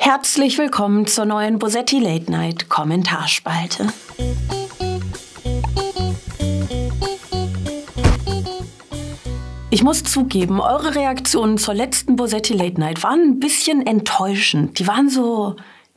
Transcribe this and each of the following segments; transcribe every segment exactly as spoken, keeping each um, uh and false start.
Herzlich willkommen zur neuen Bosetti Late Night Kommentarspalte. Ich muss zugeben, eure Reaktionen zur letzten Bosetti Late Night waren ein bisschen enttäuschend. Die waren so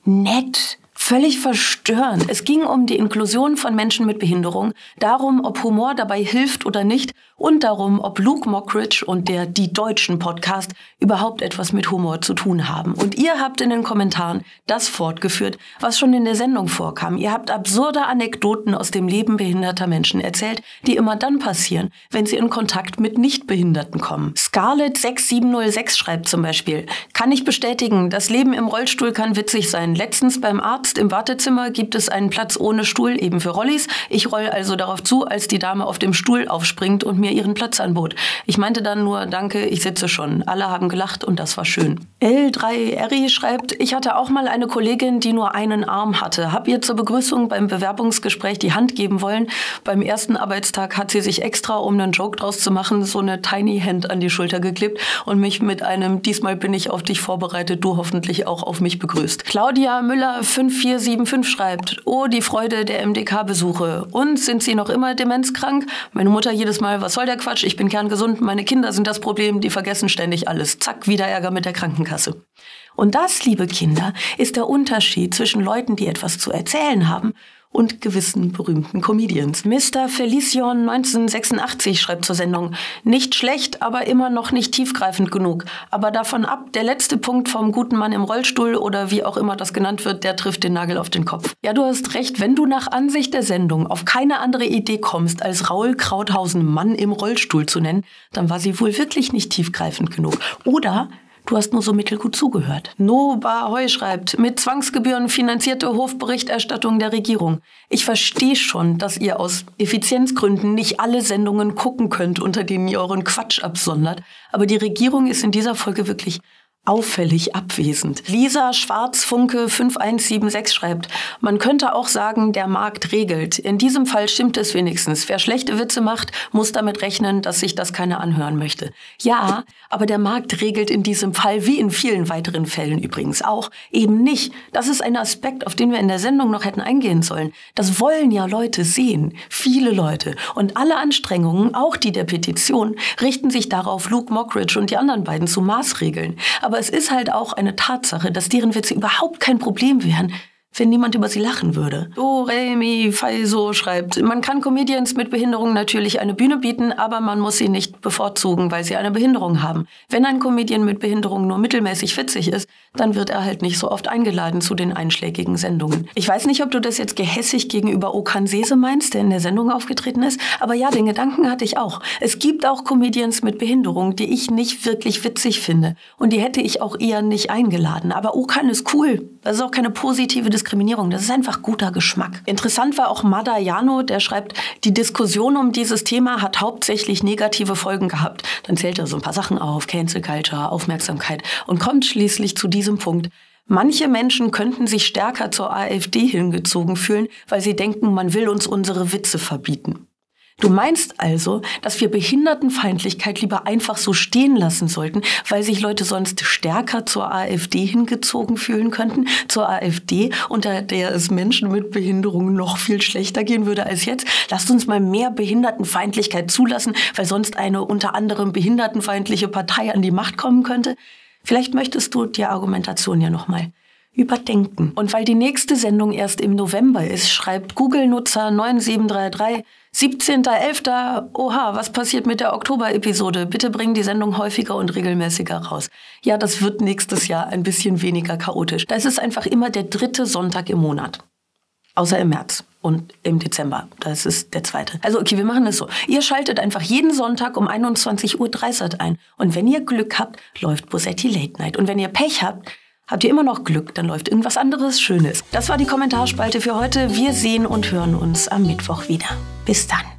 nett, völlig verstörend. Es ging um die Inklusion von Menschen mit Behinderung, darum, ob Humor dabei hilft oder nicht und darum, ob Luke Mockridge und der Die Deutschen Podcast überhaupt etwas mit Humor zu tun haben. Und ihr habt in den Kommentaren das fortgeführt, was schon in der Sendung vorkam. Ihr habt absurde Anekdoten aus dem Leben behinderter Menschen erzählt, die immer dann passieren, wenn sie in Kontakt mit Nichtbehinderten kommen. Scarlett sechs sieben null sechs schreibt zum Beispiel: Kann ich bestätigen, das Leben im Rollstuhl kann witzig sein. Letztens beim Arzt im Wartezimmer gibt es einen Platz ohne Stuhl, eben für Rollis. Ich roll also darauf zu, als die Dame auf dem Stuhl aufspringt und mir ihren Platz anbot. Ich meinte dann nur, danke, ich sitze schon. Alle haben gelacht und das war schön. L drei R I schreibt: Ich hatte auch mal eine Kollegin, die nur einen Arm hatte. Hab ihr zur Begrüßung beim Bewerbungsgespräch die Hand geben wollen. Beim ersten Arbeitstag hat sie sich extra, um einen Joke draus zu machen, so eine Tiny Hand an die Schulter geklebt und mich mit einem "Diesmal bin ich auf dich vorbereitet, du hoffentlich auch auf mich" begrüßt. Claudia Müller fünf vier sieben fünf schreibt: Oh, die Freude der M D K-Besuche. Und sind Sie noch immer demenzkrank? Meine Mutter jedes Mal: Was soll der Quatsch? Ich bin kerngesund. Meine Kinder sind das Problem. Die vergessen ständig alles. Zack, wieder Ärger mit der Krankenkasse. Und das, liebe Kinder, ist der Unterschied zwischen Leuten, die etwas zu erzählen haben, und gewissen berühmten Comedians. Mister Felicion neunzehnhundertsechsundachtzig schreibt zur Sendung: Nicht schlecht, aber immer noch nicht tiefgreifend genug. Aber davon ab, der letzte Punkt vom guten Mann im Rollstuhl oder wie auch immer das genannt wird, der trifft den Nagel auf den Kopf. Ja, du hast recht, wenn du nach Ansicht der Sendung auf keine andere Idee kommst, als Raul Krauthausen Mann im Rollstuhl zu nennen, dann war sie wohl wirklich nicht tiefgreifend genug. Oder du hast nur so mittelgut zugehört. Noba Heu schreibt: Mit Zwangsgebühren finanzierte Hofberichterstattung der Regierung. Ich verstehe schon, dass ihr aus Effizienzgründen nicht alle Sendungen gucken könnt, unter denen ihr euren Quatsch absondert. Aber die Regierung ist in dieser Folge wirklich auffällig abwesend. Lisa Schwarzfunke fünf eins sieben sechs schreibt: Man könnte auch sagen, der Markt regelt. In diesem Fall stimmt es wenigstens. Wer schlechte Witze macht, muss damit rechnen, dass sich das keiner anhören möchte. Ja, aber der Markt regelt in diesem Fall, wie in vielen weiteren Fällen übrigens auch, eben nicht. Das ist ein Aspekt, auf den wir in der Sendung noch hätten eingehen sollen. Das wollen ja Leute sehen. Viele Leute. Und alle Anstrengungen, auch die der Petition, richten sich darauf, Luke Mockridge und die anderen beiden zu maßregeln. Aber Aber es ist halt auch eine Tatsache, dass deren Witze überhaupt kein Problem wären, wenn niemand über sie lachen würde. Doremi Faiso schreibt: Man kann Comedians mit Behinderung natürlich eine Bühne bieten, aber man muss sie nicht bevorzugen, weil sie eine Behinderung haben. Wenn ein Comedian mit Behinderung nur mittelmäßig witzig ist, dann wird er halt nicht so oft eingeladen zu den einschlägigen Sendungen. Ich weiß nicht, ob du das jetzt gehässig gegenüber Okan Sese meinst, der in der Sendung aufgetreten ist, aber ja, den Gedanken hatte ich auch. Es gibt auch Comedians mit Behinderung, die ich nicht wirklich witzig finde. Und die hätte ich auch eher nicht eingeladen. Aber Okan ist cool. Das ist auch keine positive Diskriminierung. Diskriminierung. Das ist einfach guter Geschmack. Interessant war auch Madayano, der schreibt: Die Diskussion um dieses Thema hat hauptsächlich negative Folgen gehabt. Dann zählt er so ein paar Sachen auf: Cancel Culture, Aufmerksamkeit, und kommt schließlich zu diesem Punkt: Manche Menschen könnten sich stärker zur AfD hingezogen fühlen, weil sie denken, man will uns unsere Witze verbieten. Du meinst also, dass wir Behindertenfeindlichkeit lieber einfach so stehen lassen sollten, weil sich Leute sonst stärker zur AfD hingezogen fühlen könnten? Zur AfD, unter der es Menschen mit Behinderung noch viel schlechter gehen würde als jetzt? Lasst uns mal mehr Behindertenfeindlichkeit zulassen, weil sonst eine unter anderem behindertenfeindliche Partei an die Macht kommen könnte? Vielleicht möchtest du die Argumentation ja noch mal überdenken. Und weil die nächste Sendung erst im November ist, schreibt Google-Nutzer neun sieben drei drei: siebzehnter elfter Oha, was passiert mit der Oktober-Episode? Bitte bringen die Sendung häufiger und regelmäßiger raus. Ja, das wird nächstes Jahr ein bisschen weniger chaotisch. Da ist es einfach immer der dritte Sonntag im Monat. Außer im März und im Dezember. Das ist der zweite. Also okay, wir machen es so. Ihr schaltet einfach jeden Sonntag um einundzwanzig Uhr dreißig ein. Und wenn ihr Glück habt, läuft Bosetti Late Night. Und wenn ihr Pech habt, habt ihr immer noch Glück, dann läuft irgendwas anderes Schönes. Das war die Kommentarspalte für heute. Wir sehen und hören uns am Mittwoch wieder. Bis dann.